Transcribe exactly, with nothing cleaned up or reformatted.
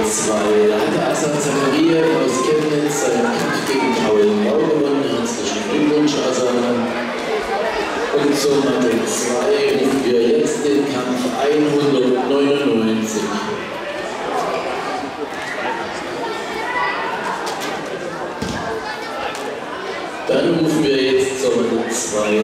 zwei. Da hat der Asad Zakaria aus Chemnitz seinen Kampf gegen Paul Mau gewonnen. Herzlichen Glückwunsch, Asad. Und zur Matte zwei rufen wir jetzt den Kampf hundertneunundneunzig. Dann rufen wir jetzt zur Matte zwei.